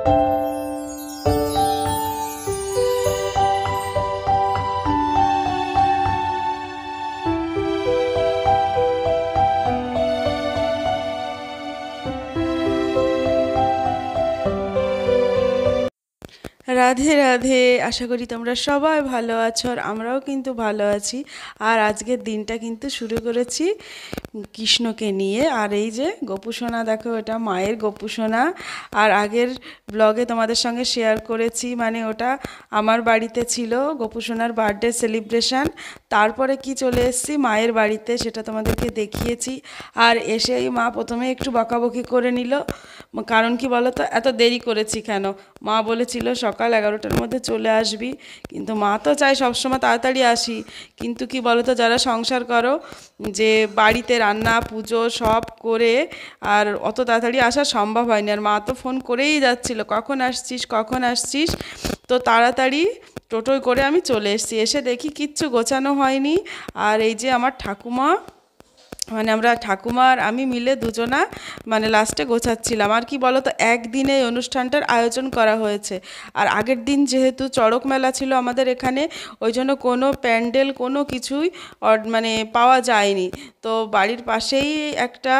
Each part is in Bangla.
রাধে রাধে, আশা করি তোমরা সবাই ভালো আছো আর আমরাও কিন্তু ভালো আছি। আর আজকের দিনটা কিন্তু শুরু করেছি কৃষ্ণকে নিয়ে। আর এই যে গোপুসোনা, দেখো এটা মায়ের গোপুসোনা। আর আগের ব্লগে তোমাদের সঙ্গে শেয়ার করেছি, মানে ওটা আমার বাড়িতে ছিল গোপুসোনার বার্থডে সেলিব্রেশন। তারপরে কি চলে এসেছি মায়ের বাড়িতে, সেটা তোমাদেরকে দেখিয়েছি। আর এসেই মা প্রথমে একটু বকাবকি করে নিল, কারণ কি বলো তো, এত দেরি করেছি কেন। মা বলেছিল সকাল 11টার মধ্যে চলে আসবি, কিন্তু মা তো চায় সবসময় তাড়াতাড়ি আসি। কিন্তু কি বলো তো, যারা সংসার করো, যে বাড়িতে রান্না পুজো সব করে আর অত তাড়াতাড়ি আসা সম্ভব হয়নি। আর মা তো ফোন করেই যাচ্ছিল, কখন আসছিস কখন আসছিস। তো তাড়াতাড়ি টোটোয় করে আমি চলে এসেছি। এসে দেখি কিচ্ছু গোছানো হয়নি। আর এই যে আমার ঠাকুমা, মানে আমরা ঠাকুমা আর আমি মিলে দুজনা মানে লাস্টে গোছাচ্ছিলাম। আর কি বলো তো, একদিনে এই অনুষ্ঠানটার আয়োজন করা হয়েছে। আর আগের দিন যেহেতু চড়ক মেলা ছিল আমাদের এখানে, ওই জন্য কোনো প্যান্ডেল কোনো কিছুই মানে পাওয়া যায়নি। তো বাড়ির পাশেই একটা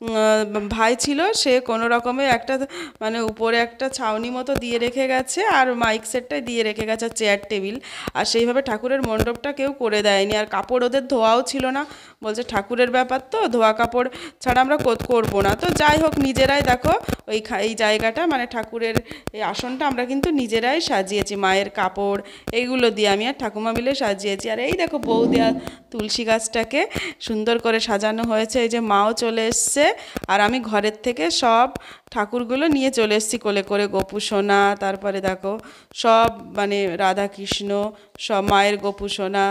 ভাই ছিল, সে কোনো রকমে একটা মানে উপরে একটা ছাউনি মতো দিয়ে রেখে গেছে, আর মাইক সেটটাই দিয়ে রেখে গেছে, চেয়ার টেবিল। আর সেইভাবে ঠাকুরের মণ্ডপটা কেউ করে দেয়নি। আর কাপড় ওদের ধোয়াও ছিল না, বলছে ঠাকুরের ব্যাপার তো ধোয়া কাপড় ছাড়া আমরা করবো না। তো যাই হোক, নিজেরাই দেখো এই জায়গাটা মানে ঠাকুরের এই আসনটা আমরা কিন্তু নিজেরাই সাজিয়েছি, মায়ের কাপড় এইগুলো দিয়ে আমি আর ঠাকুমা মিলে সাজিয়েছি। আর এই দেখো বউ দেয়া তুলসী গাছটাকে সুন্দর করে সাজানো হয়েছে। এই যে মাও চলে এসছে, আর আমি ঘরের থেকে সব ঠাকুরগুলো নিয়ে চলে এসেছি কোলে করে। গোপুসোনা, তারপরে দেখো সব মানে রাধা কৃষ্ণ, সব মায়ের গোপুসোনা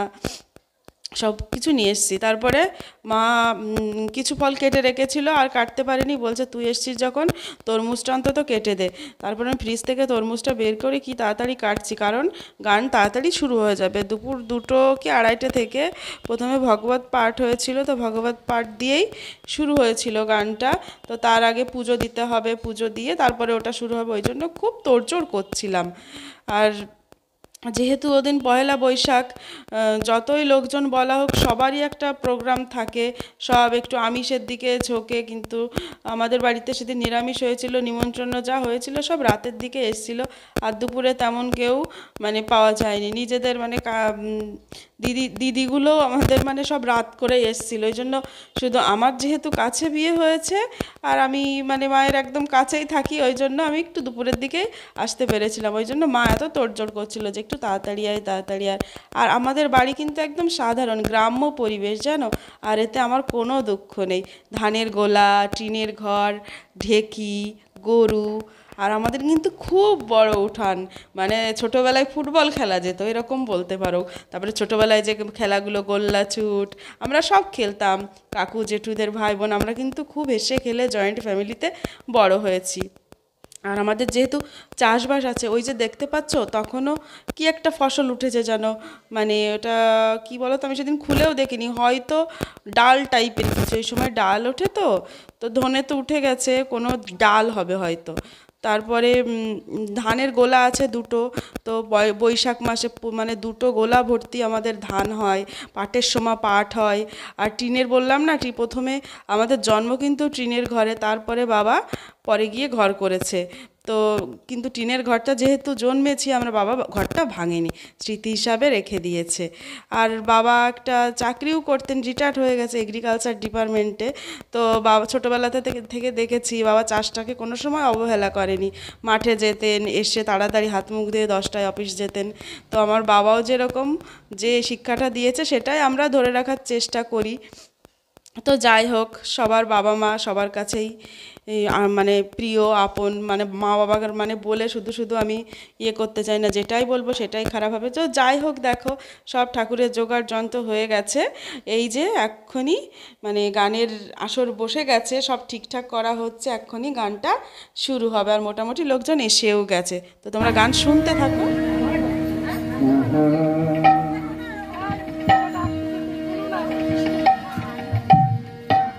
সব কিছু নিয়ে এসেছি। তারপরে মা কিছু ফল কেটে রেখেছিল আর কাটতে পারেনি, বলছে তুই এসছিস যখন তরমুজটা অন্তত কেটে দে। তারপরে আমি ফ্রিজ থেকে তরমুজটা বের করে কি তাড়াতাড়ি কাটছি, কারণ গান তাড়াতাড়ি শুরু হয়ে যাবে। দুপুর 2টো কি 2:30 থেকে প্রথমে ভগবত পাঠ হয়েছিল, তো ভগবত পাঠ দিয়েই শুরু হয়েছিল গানটা। তো তার আগে পুজো দিতে হবে, পুজো দিয়ে তারপরে ওটা শুরু হবে, ওই জন্য খুব তোড়জোড় করছিলাম। আর যেহেতু ওদিন পয়লা বৈশাখ, যতই লোকজন বলা হোক সবারই একটা প্রোগ্রাম থাকে, সব একটু আমিষের দিকে ঝোঁকে। কিন্তু আমাদের বাড়িতে সেদিন নিরামিষ হয়েছিল, নিমন্ত্রণ যা হয়েছিল সব রাতের দিকে এসেছিল। আর দুপুরে তেমন কেউ মানে পাওয়া যায়নি। নিজেদের মানে দিদিগুলো আমাদের মানে সব রাত করে এসেছিলো। ওই জন্য শুধু আমার যেহেতু কাছে বিয়ে হয়েছে আর আমি মানে মায়ের একদম কাছেই থাকি, ওই জন্য আমি একটু দুপুরের দিকেই আসতে পেরেছিলাম। ওই জন্য মা এত তোড়জোড় করছিল যে একটু তাড়াতাড়ি আয় তাড়াতাড়ি আয়। আর আমাদের বাড়ি কিন্তু একদম সাধারণ গ্রাম্য পরিবেশ জানো, আর এতে আমার কোনো দুঃখ নেই। ধানের গোলা, টিনের ঘর, ঢেকি, গরু, আর আমাদের কিন্তু খুব বড় উঠান। মানে ছোটোবেলায় ফুটবল খেলা যেত এরকম বলতে পারো। তারপরে ছোটোবেলায় যে খেলাগুলো গোল্লা ছুট আমরা সব খেলতাম, কাকু জেঠুদের ভাই বোন, আমরা কিন্তু খুব হেসে খেলে জয়েন্ট ফ্যামিলিতে বড় হয়েছি। আর আমাদের যেহেতু চাষবাস আছে, ওই যে দেখতে পাচ্ছ তখনও কি একটা ফসল উঠেছে জানো, মানে ওটা কি বলো তো, আমি সেদিন খুলেও দেখিনি, হয়তো ডাল টাইপের কিছু। এই সময় ডাল ওঠে, তো তো ধনে তো উঠে গেছে, কোনো ডাল হবে হয়তো। তারপরে ধানের গোলা আছে 2টো, তো বৈশাখ মাসে মানে 2টো গোলা ভর্তি আমাদের ধান হয়, পাটের সময় পাট হয়। আর টিনের বললাম না, প্রথমে আমাদের জন্ম কিন্তু টিনের ঘরে, তারপরে বাবা পরে গিয়ে ঘর করেছে। তো কিন্তু টিনের ঘরটা যেহেতু জন্মেছি আমরা, বাবা ঘরটা ভাঙেনি, স্মৃতি হিসাবে রেখে দিয়েছে। আর বাবা একটা চাকরিও করতেন, রিটায়ার্ড হয়ে গেছে এগ্রিকালচার ডিপার্টমেন্টে। তো বাবা ছোটোবেলাতে থেকে দেখেছি বাবা চাষটাকে কোনো সময় অবহেলা করেনি, মাঠে যেতেন, এসে তাড়াতাড়ি হাত মুখ দিয়ে 10টায় অফিস যেতেন। তো আমার বাবাও যেরকম যে শিক্ষাটা দিয়েছে সেটাই আমরা ধরে রাখার চেষ্টা করি। তো যাই হোক, সবার বাবা মা সবার কাছেই মানে প্রিয় আপন, মানে মা বাবার মানে বলে শুধু শুধু আমি ইয়ে করতে চাই না, যেটাই বলবো সেটাই খারাপ হবে। তো যাই হোক, দেখো সব ঠাকুরের জোগাড় যন্ত্র হয়ে গেছে। এই যে এক্ষুনি মানে গানের আসর বসে গেছে, সব ঠিকঠাক করা হচ্ছে, এক্ষুনি গানটা শুরু হবে। আর মোটামুটি লোকজন এসেও গেছে, তো তোমরা গান শুনতে থাকো।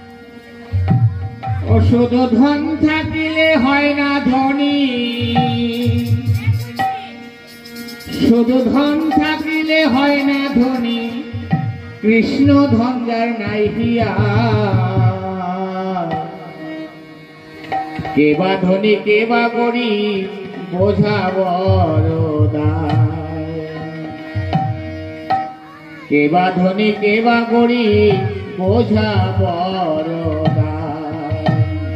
শুধু ধন থাকিলে হয় না ধনী, শুধু ধন থাকিলে হয় না ধনী, কৃষ্ণ ধন যার নাই হিয়া। কে বা ধনী কে বা গরিব বোঝা বড় দায়। কে বা ধনী কে বা গরিব বোঝা বড় দায়।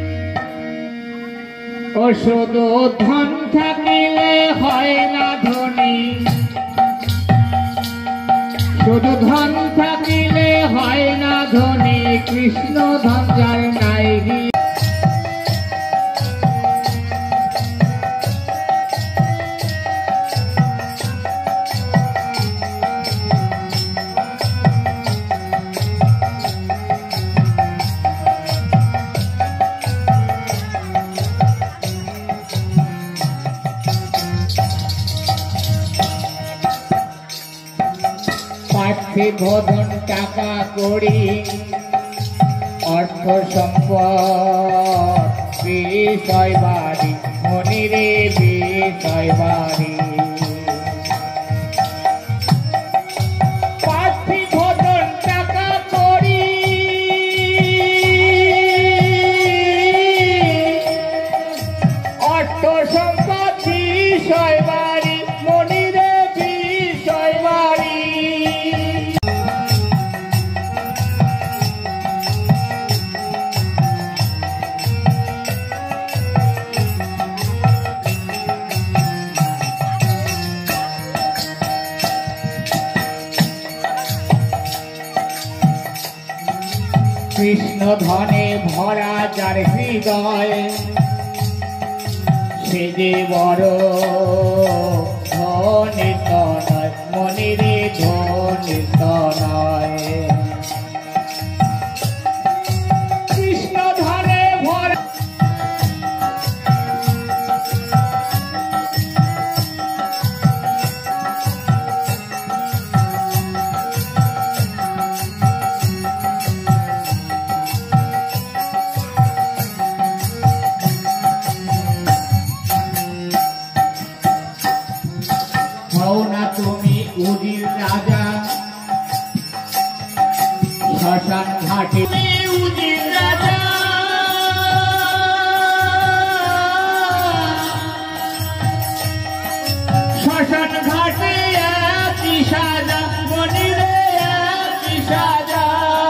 ও শুধু ধন থাকিলে হয় না ধনী, শুধু ধন থাকিলে হয় না ধনী, কৃষ্ণ ধন যার নাই হিয়া। পার্থিব ধন টাকা কড়ি অর্থ সম্পদ বিষয় বাড়ি, মনিরে বিষয় বাড়ি। পার্থিব ধন টাকা কড়ি অর্থ সম্পদ বিষয় বাড়ি, মনিরে বিষয় বাড়ি। কৃষ্ণ ধনে ভরা যার হৃদয়, সে যে বড় ধনিত নয়, মনিরে ধনিত নয়। কৃষ্ণ ধনে ভরা হও না তুমি উজির রাজা, শ্মশান ঘাটে উজির রাজা। শ্মশান ঘাটে একই সাজা, মনিরে একই সাজা।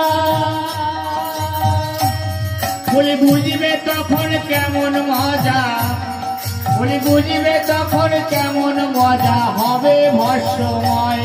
বলে বুঝবে তখন কেমন মজা, বলে বুঝবে তখন কেমন মজা হবে ভস্মময়।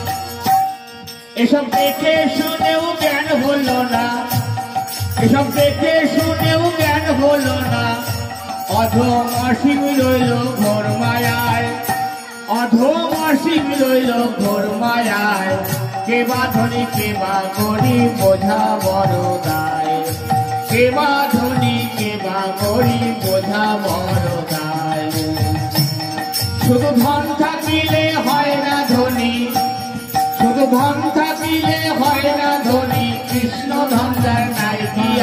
এসব দেখে শুনেও জ্ঞান হলো না, এসব দেখে শুনেও জ্ঞান হলো না। অধম অসীম রইল ঘোর মায়ায়, অধম অসীম রইল ঘোর মায়ায়। কে বা ধনী কে বা গরিব বোঝা বড় দায়, কে বা ধনী কে বা গরিব বোঝা বড় দায়। শুধু ধন থাকিলে হয় না ধনী, শুধু ধন থাকিলে হয় না ধনী, কৃষ্ণ ধন যার নাই হিয়া।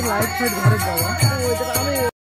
লাইট ফাইট ঘরে দেওয়া আমি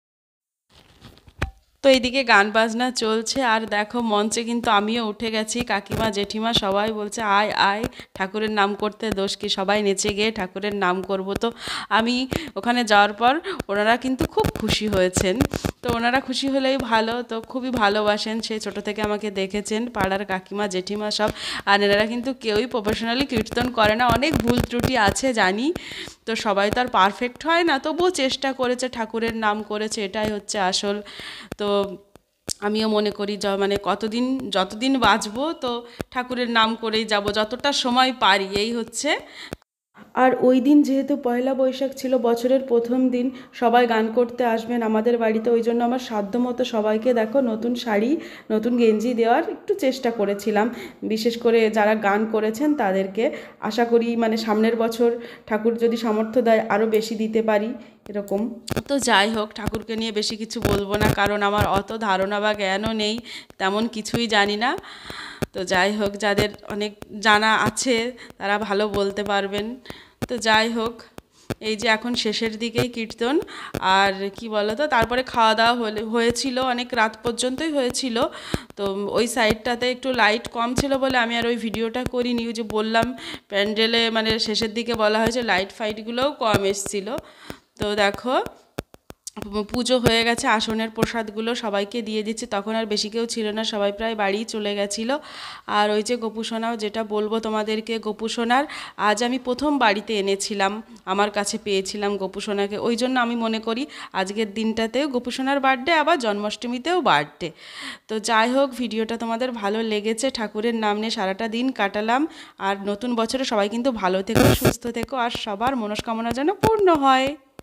তো এইদিকে গান বাজনা চলছে আর দেখো মঞ্চে কিন্তু আমিও উঠে গেছি, কাকিমা জেঠিমা সবাই বলছে আয় আয় ঠাকুরের নাম করতে, দোষ কি, সবাই নেচে গিয়ে ঠাকুরের নাম করব। তো আমি ওখানে যাওয়ার পর ওনারা কিন্তু খুব খুশি হয়েছেন। তো ওনারা খুশি হলেই ভালো, তো খুবই ভালোবাসেন, সেই ছোটো থেকে আমাকে দেখেছেন পাড়ার কাকিমা জেঠিমা সব। আর এনারা কিন্তু কেউই প্রফেশনালি কীর্তন করে না, অনেক ভুল ত্রুটি আছে জানি, তো সবাই তো আর পারফেক্ট হয় না, তবুও চেষ্টা করেছে, ঠাকুরের নাম করেছে, এটাই হচ্ছে আসল। তো আমিও মনে করি মানে যতদিন বাঁচবো তো ঠাকুরের নাম করেই যাব, যতটা সময় পারি, এই হচ্ছে। আর ওই দিন যেহেতু পয়লা বৈশাখ ছিল, বছরের প্রথম দিন, সবাই গান করতে আসবেন আমাদের বাড়িতে, ওই জন্য আমার সাধ্যমতো সবাইকে দেখো নতুন শাড়ি নতুন গেঞ্জি দেওয়ার একটু চেষ্টা করেছিলাম, বিশেষ করে যারা গান করেছেন তাদেরকে। আশা করি মানে সামনের বছর ঠাকুর যদি সামর্থ্য দেয় আরও বেশি দিতে পারি এরকম। তো যাই হোক, ঠাকুরকে নিয়ে বেশি কিছু বলবো না, কারণ আমার অত ধারণা বা জ্ঞানও নেই, তেমন কিছুই জানি না। তো যাই হোক, যাদের অনেক জানা আছে তারা ভালো বলতে পারবেন। তো যাই হোক, এই যে এখন শেষের দিকেই কীর্তন, আর কি বলো তো, তারপরে খাওয়া দাওয়া হয়েছিল, অনেক রাত পর্যন্তই হয়েছিল। তো ওই সাইডটাতে একটু লাইট কম ছিল বলে আমি আর ওই ভিডিওটা করিনি। ওই যে বললাম প্যান্ডেলে মানে শেষের দিকে বলা হয়েছে লাইট ফাইটগুলোও কম এসছিল। তো দেখো পুজো হয়ে গেছে, আসনের প্রসাদগুলো সবাইকে দিয়ে দিচ্ছে, তখন আর বেশি কেউ ছিল না, সবাই প্রায় বাড়ি চলে গেছিলো। আর ওই যে গোপুসোনাও, যেটা বলবো তোমাদেরকে, গোপুসোনার আজ আমি প্রথম বাড়িতে এনেছিলাম, আমার কাছে পেয়েছিলাম গোপুসোনাকে, ওই জন্য আমি মনে করি আজকের দিনটাতেও গোপুসোনার বার্থডে, আবার জন্মাষ্টমীতেও বার্থডে। তো যাই হোক, ভিডিওটা তোমাদের ভালো লেগেছে, ঠাকুরের নাম নিয়ে সারাটা দিন কাটালাম। আর নতুন বছরে সবাই কিন্তু ভালো থেকো, সুস্থ থেকো, আর সবার মনস্কামনা যেন পূর্ণ হয়।